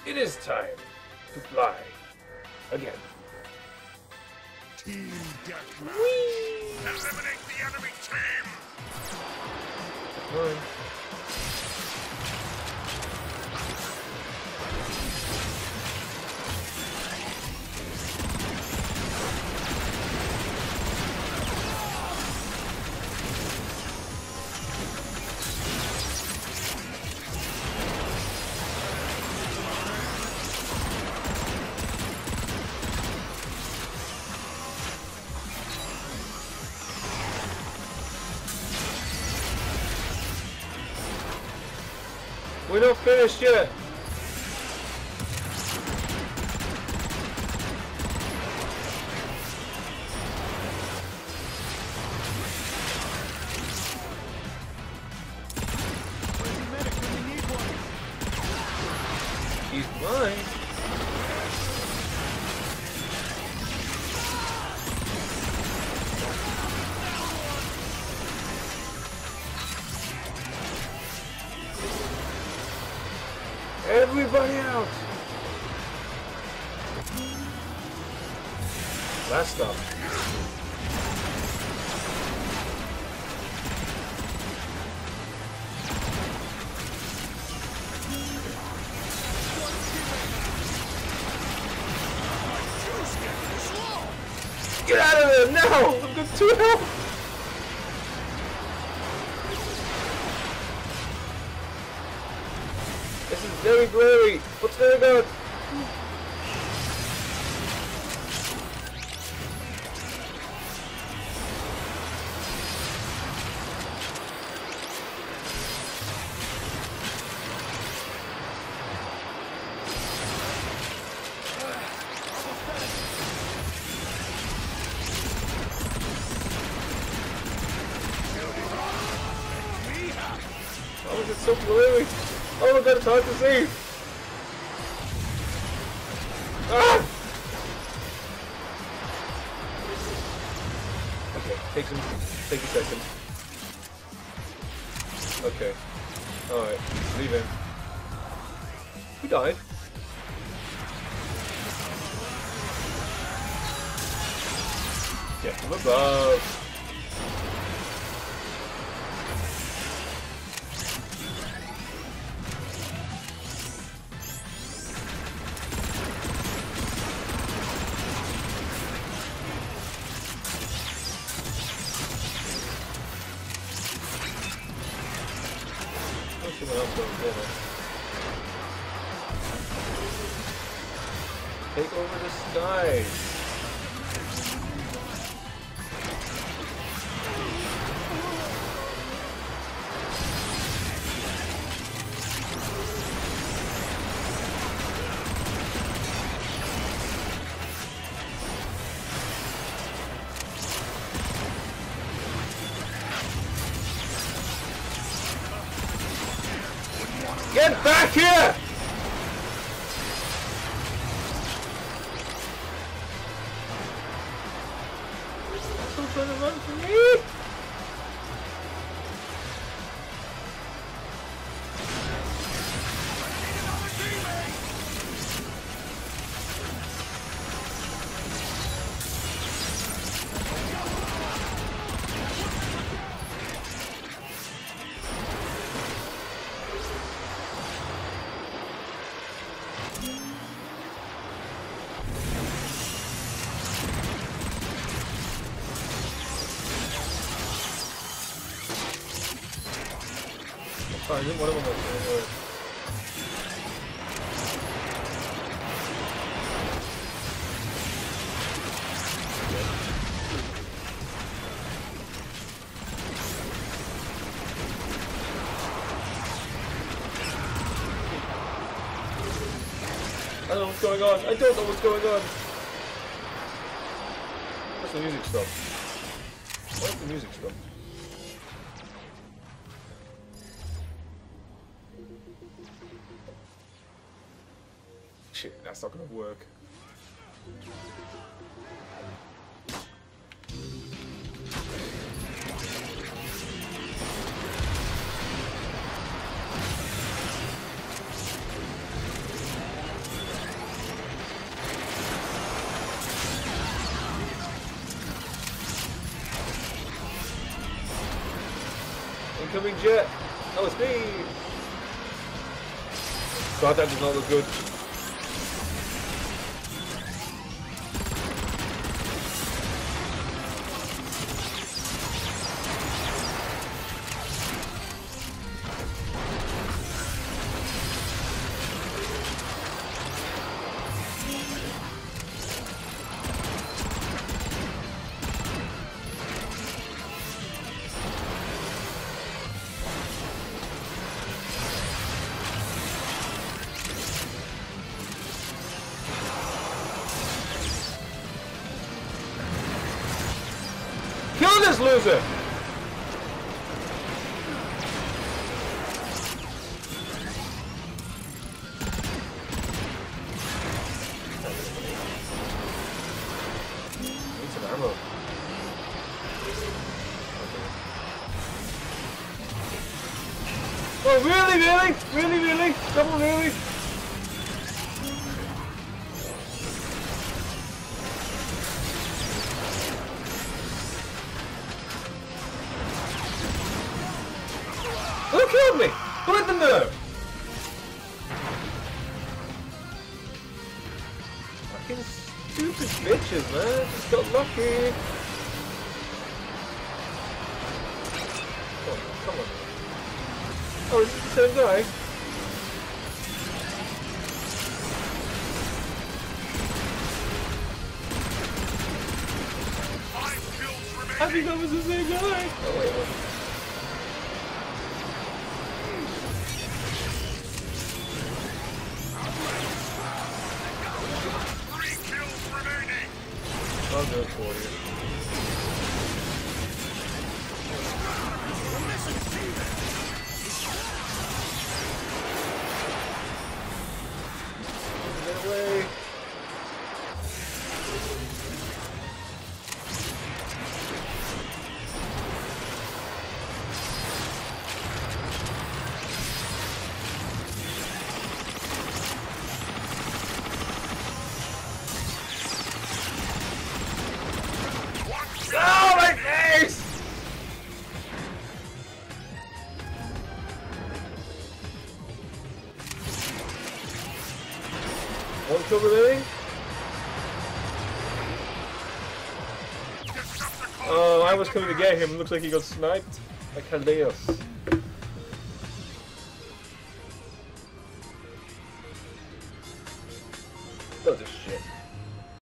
It is time to fly again. Team Deathmatch. Whee! Eliminate the enemy team. Fine. We're not finished yet. He's mine. Everybody out! Last stop. Get out of there now! I've got 2 health! This is very blurry. What's going on? How is it so blurry? Oh my god, it's hard to see! Ah! Okay, take a second. Okay. Alright, leave him. Who died? Get from above! Take over the skies. Get back here! Still trying to run from me? Sorry, one of them was anyway. I don't know what's going on. I don't know what's going on. What's the music stop? Why is the music stop? Shit, that's not gonna work. incoming jet. Oh, it's me. God, that does not look good. Kill this loser! Need some ammo. Oh, really? Double really? Who killed me? Who hit the nerve? Fucking stupid bitches, man. Just got lucky. Oh, come on. Oh, is it the same guy? I think that was the same guy. Oh, wait. I'll do it for you. Get away. Oh, my face! One kill remaining? Oh, I was coming to get him. Looks like he got sniped. Like Haleos. Loads of shit.